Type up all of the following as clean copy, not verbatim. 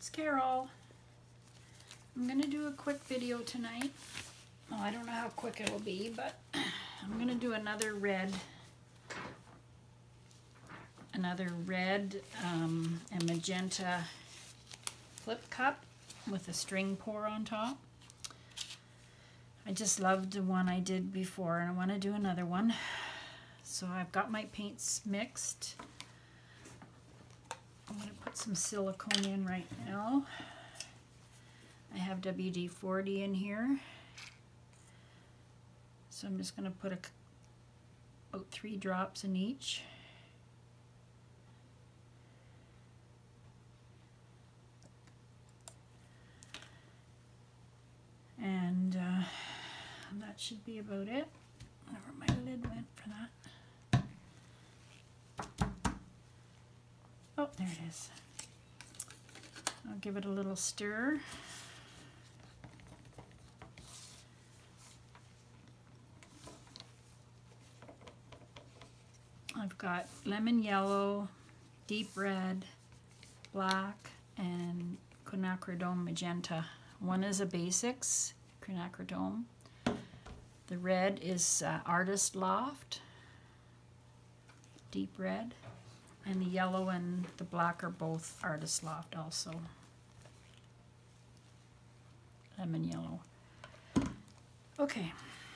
It's Carol. I'm going to do a quick video tonight. Well, I don't know how quick it will be, but I'm going to do another red and magenta flip cup with a string pour on top. I just loved the one I did before and I want to do another one. So I've got my paints mixed. I'm going to put some silicone in right now. I have WD-40 in here. So I'm just going to put about 3 drops in each. And that should be about it. I don't know where my lid went for that. Oh, there it is. I'll give it a little stir. I've got lemon yellow, deep red, black, and quinacridone magenta. One is a basics, quinacridone. The red is Artist Loft, deep red. And the yellow and the black are both Artist Loft also. Lemon yellow. Okay.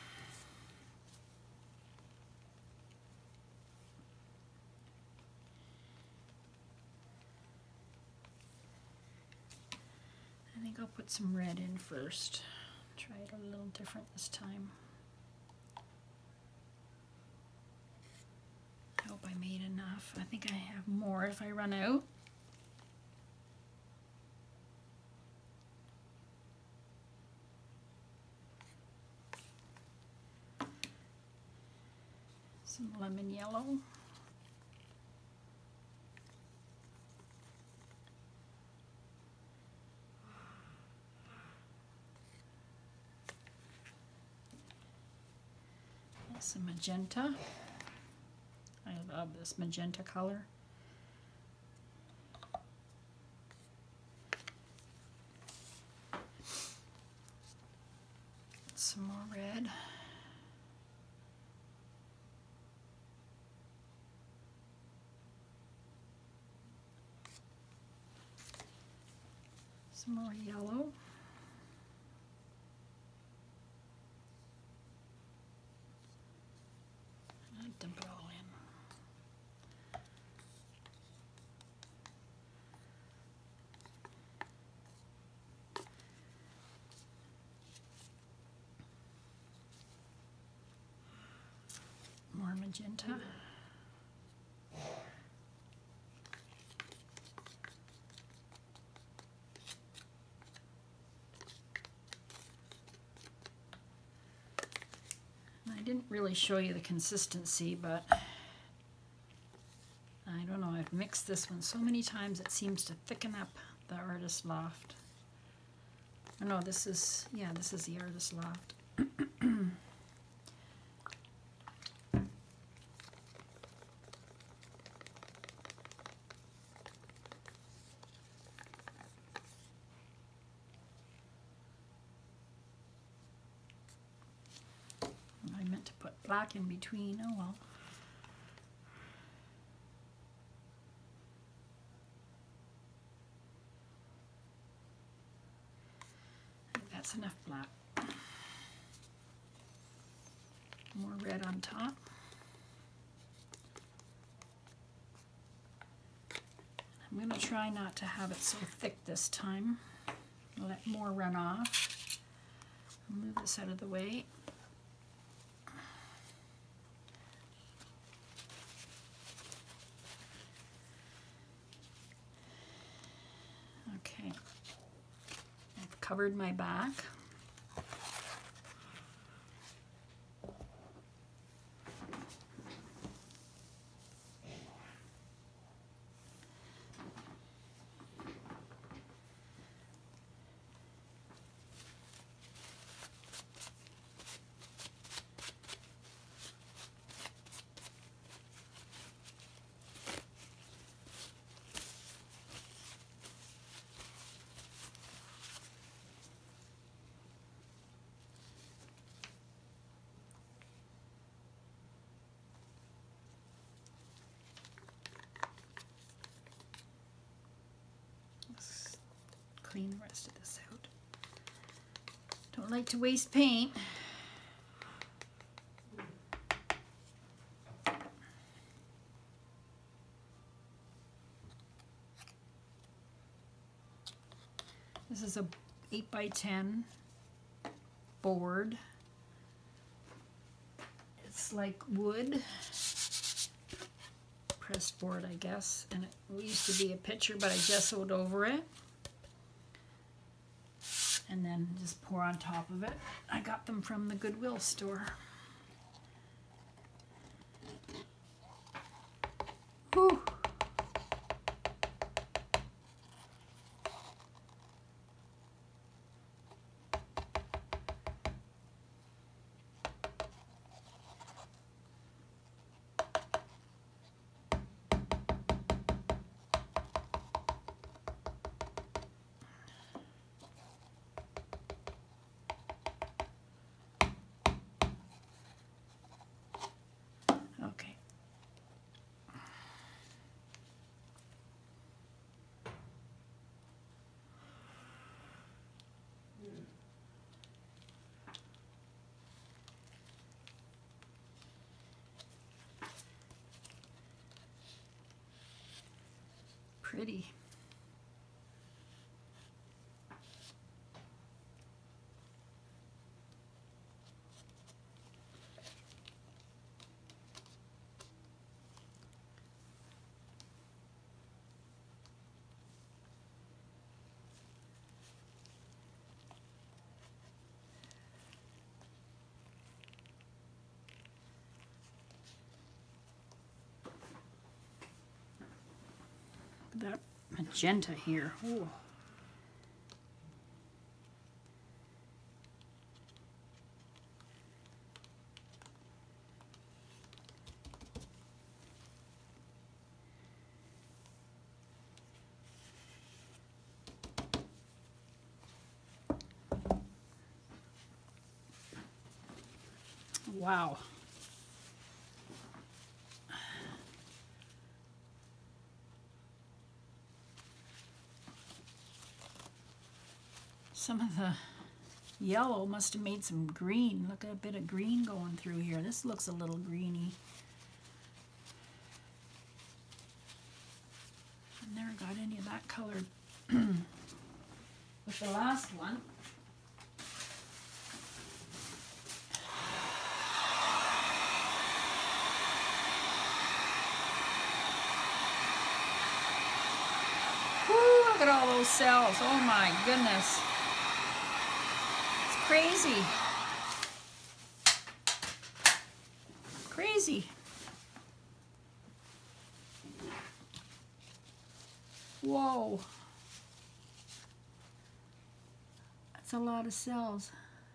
I think I'll put some red in first. Try it a little different this time. I hope I made enough. I think I have more if I run out. Some lemon yellow. And some magenta. I love this magenta color. Some more red. Some more yellow. And I'll dump it all in. More magenta. And I didn't really show you the consistency, but I don't know, I've mixed this one so many times it seems to thicken up the Artist Loft. Oh no, this is the Artist Loft. I meant to put black in between, oh well. I think that's enough black. More red on top. I'm going to try not to have it so thick this time. Let more run off. I'll move this out of the way. Okay, I've covered my back. clean the rest of this out. Don't like to waste paint. This is a 8x10 board. It's like wood, pressed board, I guess, and it used to be a picture, but I gessoed over it and then just pour on top of it. I got them from the Goodwill store. Whew. Okay. Pretty. That magenta here. Ooh. Wow. Some of the yellow must have made some green. Look at a bit of green going through here. This looks a little greeny. I've never got any of that color with the last one. Woo, look at all those cells. Oh my goodness. Crazy. Crazy. Whoa. That's a lot of cells.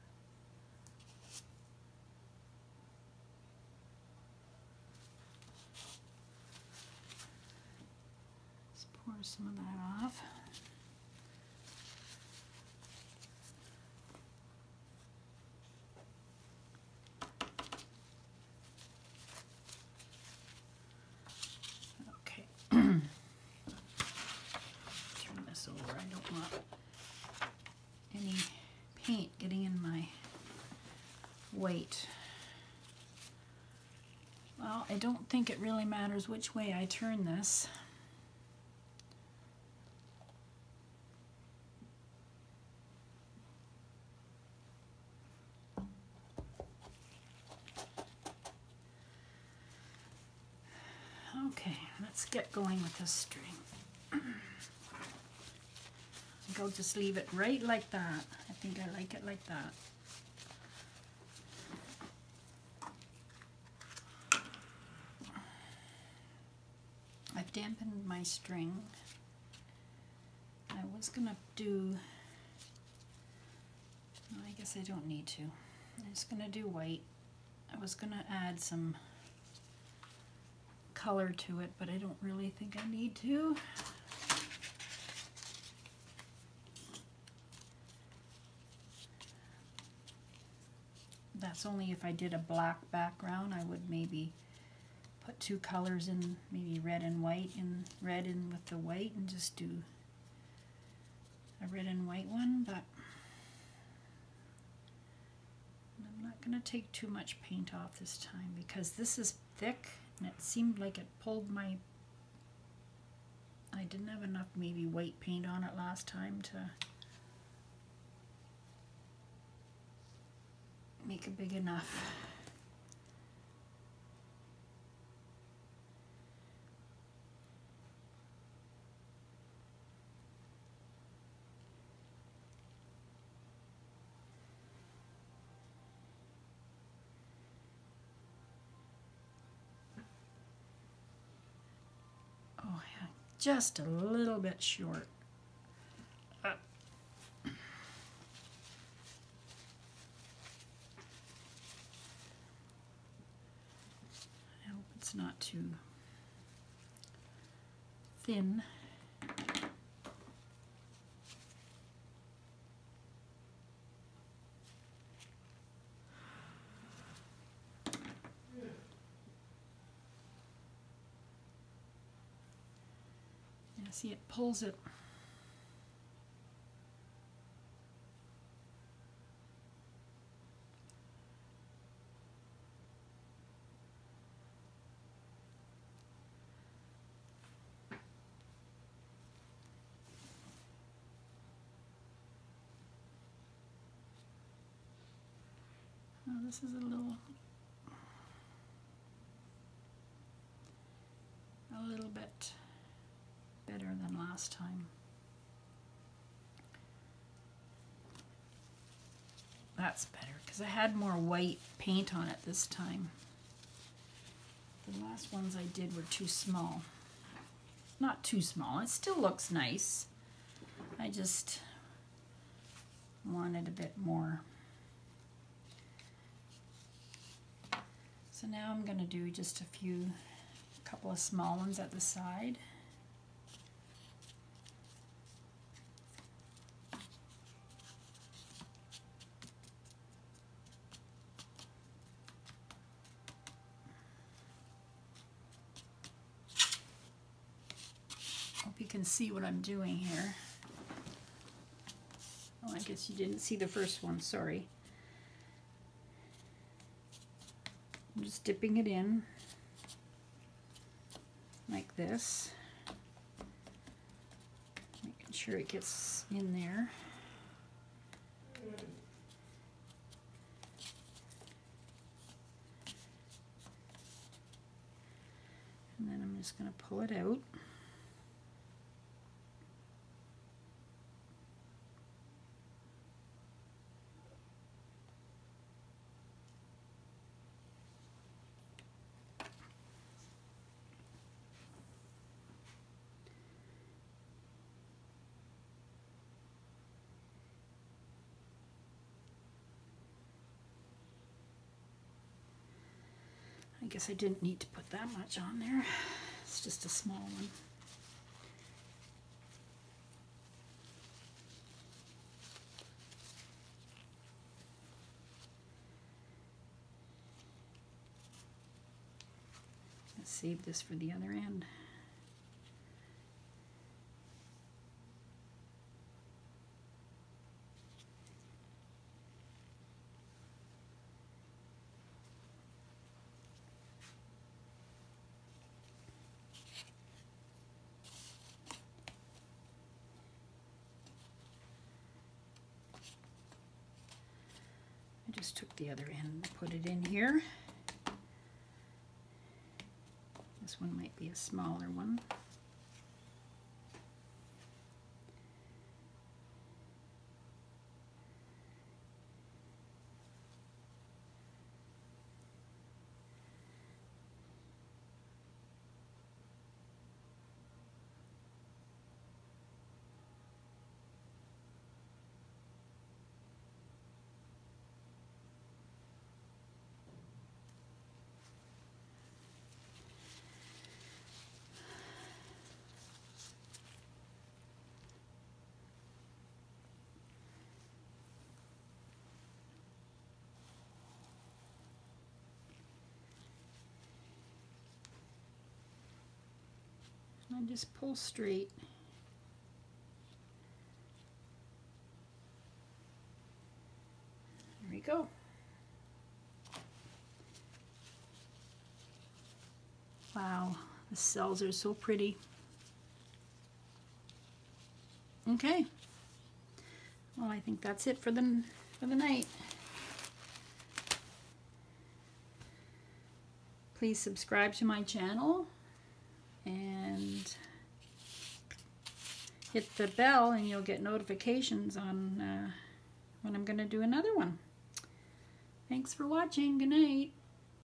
Let's pour some of that off. I don't want any paint getting in my weight. Well, I don't think it really matters which way I turn this. Okay, let's get going with this string. I'll just leave it right like that. I think I like it like that. I've dampened my string. I was gonna do, well, I guess I don't need to. I'm just gonna do white. I was gonna add some color to it, but I don't really think I need to. That's only if I did a black background. I would maybe put two colors in, maybe red and white, and red in with the white, and just do a red and white one, but I'm not going to take too much paint off this time because this is thick and it seemed like it pulled my... I didn't have enough maybe white paint on it last time to make it big enough. Oh yeah, just a little bit short. I hope it's not too thin. Yeah, see, it pulls it. Oh, this is a little bit better than last time. That's better because I had more white paint on it this time. The last ones I did were too small. Not too small, it still looks nice. I just wanted a bit more. So now I'm going to do just a couple of small ones at the side. Hope you can see what I'm doing here. Oh, I guess you didn't see the first one, sorry. I'm just dipping it in like this, making sure it gets in there. And then I'm just going to pull it out. I guess I didn't need to put that much on there. It's just a small one. Let's save this for the other end. I just took the other end and put it in here. This one might be a smaller one. I just pull straight. go. Wow, the cells are so pretty. Okay. Well, I think that's it for the night. Please subscribe to my channel and hit the bell and you'll get notifications on when I'm going to do another one. Thanks for watching. Good night.